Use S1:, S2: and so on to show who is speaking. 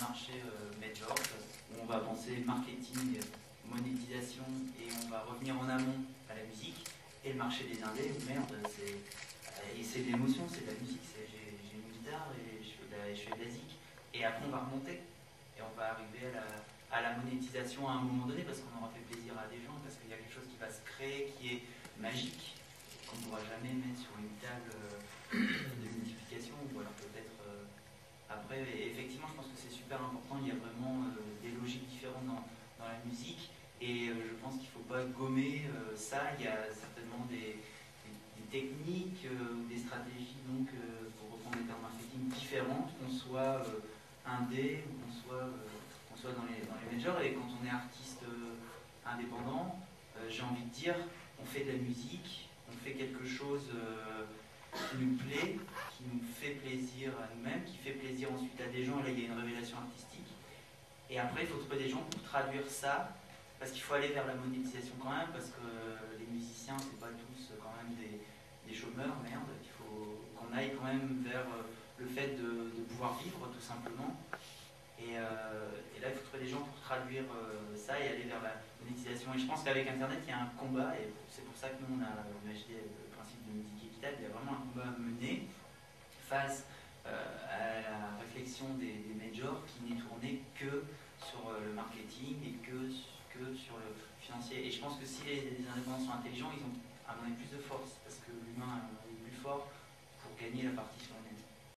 S1: marché major, où on va penser marketing, monétisation, et on va revenir en amont à la musique, et le marché des indés, merde, c'est de l'émotion, c'est de la musique, j'ai une guitare et je fais de la zik, et après on va remonter, et on va arriver à la monétisation à un moment donné, parce qu'on aura fait plaisir à des gens, parce qu'il y a quelque chose qui va se créer, qui est magique, qu'on ne pourra jamais mettre sur une table de multiplication, ou alors peut-être après, effectivement, je pense que c'est super important, il y a vraiment des logiques différentes dans la musique, et je pense qu'il ne faut pas gommer ça, il y a certainement des techniques ou des stratégies, donc, pour reprendre les termes marketing, différentes, qu'on soit indé ou qu'on soit dans les majors, et quand on est artiste indépendant, j'ai envie de dire, on fait de la musique, on fait quelque chose qui nous plaît, qui nous fait plaisir à nous-mêmes, qui fait plaisir ensuite à des gens, et là il y a une révélation artistique. Et après, il faut trouver des gens pour traduire ça, parce qu'il faut aller vers la monétisation quand même, parce que les musiciens, c'est pas tous quand même des chômeurs, merde, il faut qu'on aille quand même vers le fait de pouvoir vivre, tout simplement. Et là, il faut trouver des gens pour traduire ça et aller vers la monétisation. Et je pense qu'avec Internet, il y a un combat, et c'est pour ça que nous, on a imaginé le principe de musique équitable. Il y a vraiment un combat à mener face à la réflexion des majors qui n'est tournée que sur le marketing et que sur le financier. Et je pense que si les indépendants sont intelligents, ils ont à mon avis plus de force, parce que l'humain est plus fort pour gagner la partie financière.